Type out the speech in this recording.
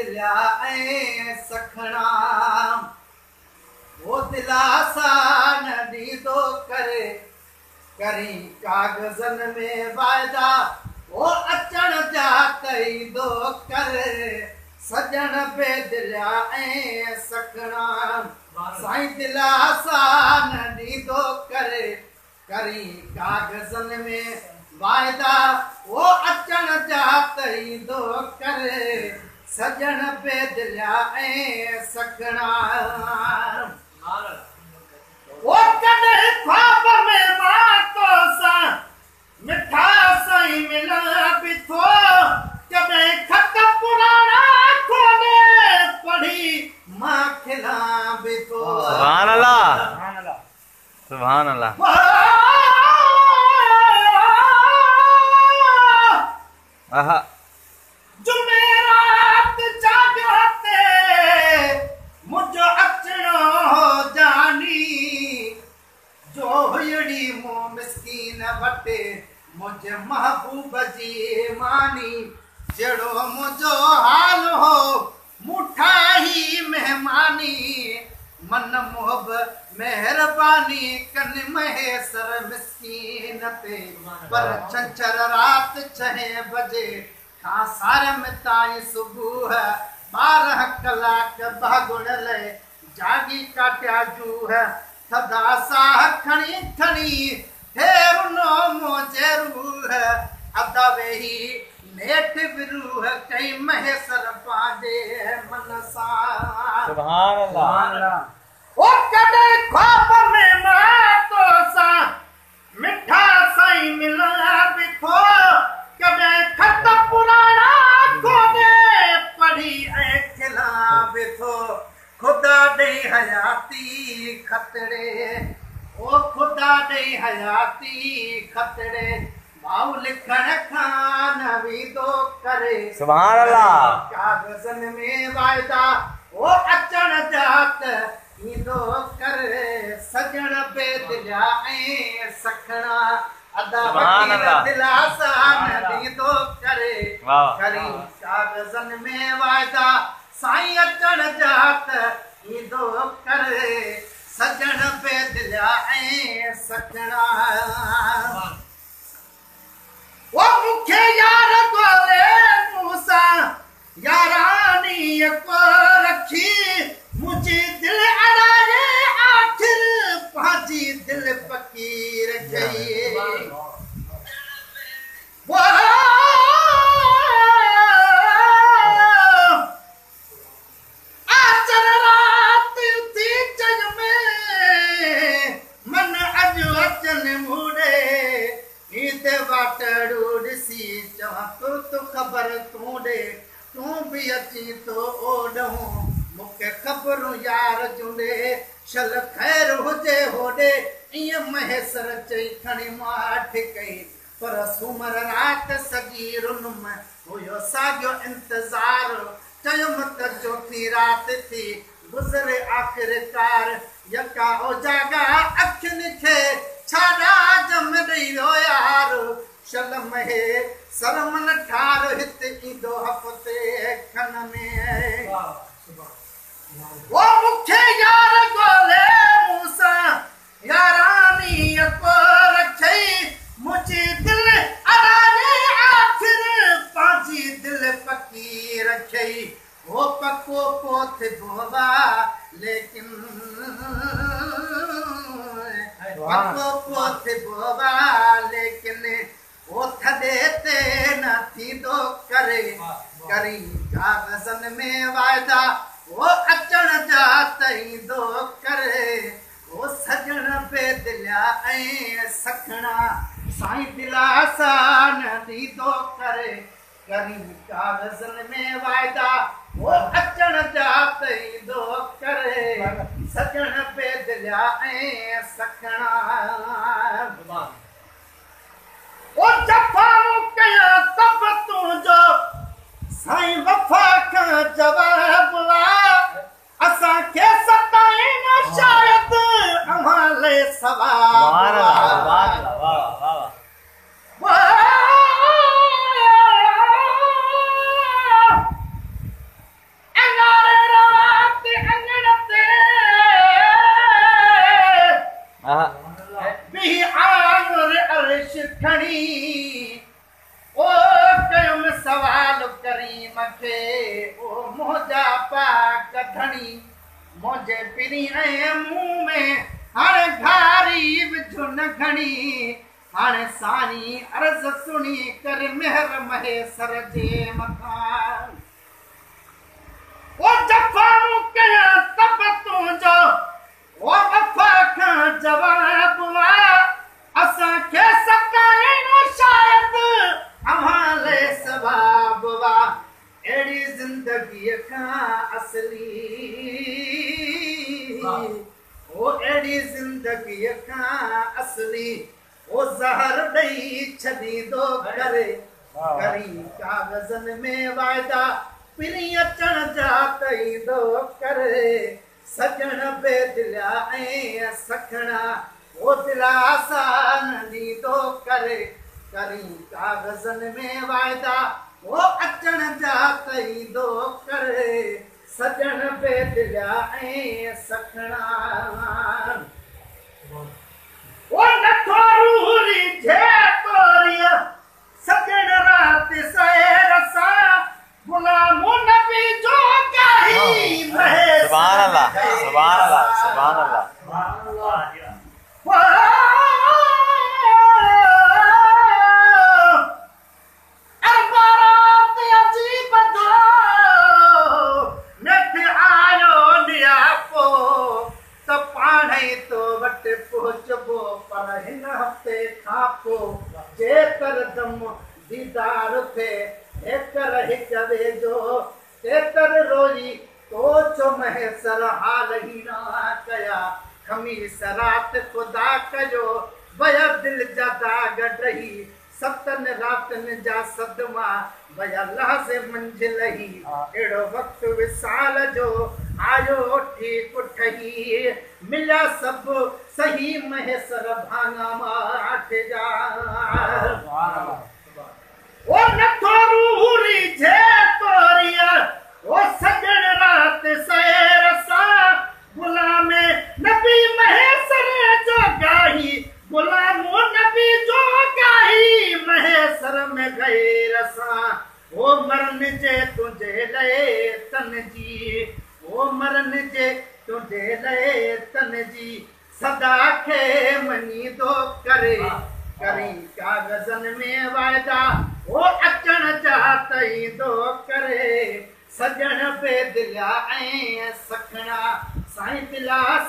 दिलिया ऐं सखणा वो दिलासा न ॾींदो करे करी कागज़न में वायदा वो अचण जा कईंदो करे सजण बे दिलिया ऐं सखणा साईं दिलासा न ॾींदो करे करी कागज़न में वायदा वो अचण जा कईंदो करे सजण बे दिलिया ऐं सखणा वो कॾहिं ख्वाब में मां तोसां मिठा साईं मिलण बि थो कॾहिं खत पुराणा खोले पढ़ी मां खिलां बि थो सुभान अल्लाह सुभान अल्लाह आहा जुमेरात जाॻियो ते मुंहिंजो अचणो जानी जो हुयड़ी मूं मिस्कीन वटे मुझे महबूब जी मानी जड़ो मुझो हाल हो मुठा ही मेहमानी मन मोहब मेहरबानी कन महेसर मिस्कीन पे पर छंछर रात 6 बजे खां सारम ताईं सुबुह 12 कलाक भागुण ले जागी काटिया जूह थदा साह खणी खणी हेरुनो मोजे रूह अदा वेही नेठ बिरूह कई महेसर पांदे मन सा सुभान अल्लाह ओ कदे ख्वाब में मां तो सा मिठा साईं मिलया भी थो कदे खत पुराना खोदे पढ़ी ऐं खिला भी थो खुदा दे हयाती खतरे ओ खुदा दे हयाती खतरे माउ लिखण खान वीदो करे सुभान अल्लाह कागज़न में वायदा ओ अचण जात ईंदो करे सजण बे दिलिया ऐं सखणा अदा वकील दिलासा न ॾींदो करे करी कागज़न में वायदा साईं अचण जात ईंदो करे सजण बे दिलिया ऐं सखणा वो मुखे यार गोरे मूसा यारानी को रखी मुझे दिल अड़ाए आखिर पाजी दिल फकीर गई वो आचर रात थी जग में मन अज अचन मुड़े ईद वाटड़ू ॾिसी चवां तू ख़बर तूं ॾे तूं बि अची तो ओॾहूं मूंखे ख़बरूं यार जुंडे शल ख़ैर हुजे होॾे ईअं महेसर चई खणी माठ कई पर सूमर रात सॼी रुनुम हुयो साॻियो इंतज़ार चयुमि त चोथी रात थी गुज़रे आख़िरकार यका ओजागा अखियुनि खे छाड़ा जम ॾियो यार शल महे सरमन ठार हित ईंदो हफ़्ते खन में वो मुखे यार गोले मूसा यारानी को रखई मुझी दिल अड़ाए आखिर पाजी दिल पकी रखई वो पको पोथ बोवा लेकिन पको पोथ बोवा लेकिन वो थदे ते न थींदो करे करी कागज़न में वायदा वो अचण जा तईंदो करे वो सजण बे दिलिया ऐं सखणा साईं दिलासा न ॾींदो करे करी कागज़न में वायदा वो अचण जा तईंदो करे सजण बे दिलिया ऐं सखणा ओ जफ़ा कया तब तुंहिंजो साईं वफ़ा खां जवाब असांखे सताए न शायद अमाले सवाब खणी ओ कयुम सवाल करीम खे ओ मोजा पाक धणी मोजे पिरी ऐं मुंह में हाणे घारी विझुन घणी हाणे साईं अर्ज़ सुणी कर मेहर महेसर जे मथां ओ जफ़ा कया तब तुंहिंजो ओ वफ़ा खां जवाब असांखे सताइणो शायदि अव्हां सवाब अहिड़ी ज़िंदगीअ खां असली ओ अहिड़ी ज़िंदगीअ खां असली ओ ज़हर ॾेई छॾींदो करे करी कागज़नि में वाइदा पिरी अचण जा कईंदो करे सजण बेदिलिया ऐं सखणा ओ दिलासा न ॾींदो करे करी कागज़नि में वाइदा ओ अचण जा कईंदो करे सजण बेदिलिया ऐं सखणा ओ नथो रूरी जे तोरिया सजण राति सैर सां गुलामो नबी जो गाही महेश सुभान अल्लाह सुभान अल्लाह सुभान अल्लाह अरबारात अजीब दो नथ आयो नियापो त पाणे तो वटि पहुचबो पर हिन हफ़्ते खां पोइ जेकर दम दीदार थे एकर हिक वेझो तेतर रोई तो चो महेसर हाल ही ना कया खमीस रात खुदा कयो वया दिल जा दाग डही सतन रातन जा सदमा वया लाज़े मंजिल ही एड़ो वक्त विसाल जो आयो ठीक ठही मिला सब सही महेसर भाना माठ जा ओ नथो रूरी जे तोरिया ओ सजण रात सैर सां गुलामे नबी महेसर जो गाही गुलामो नबी जो गाही महेसर में गैर सां ओ मरन जे तुंहिंजे लए तन जी ओ मरन जे तुंहिंजे लए तन जी सदा खे मञीदो करे करी कागज़नि में वाइदा ओ अचण जा तईंदो करे सजण बेदिलिया ऐं सखणा साईं दिला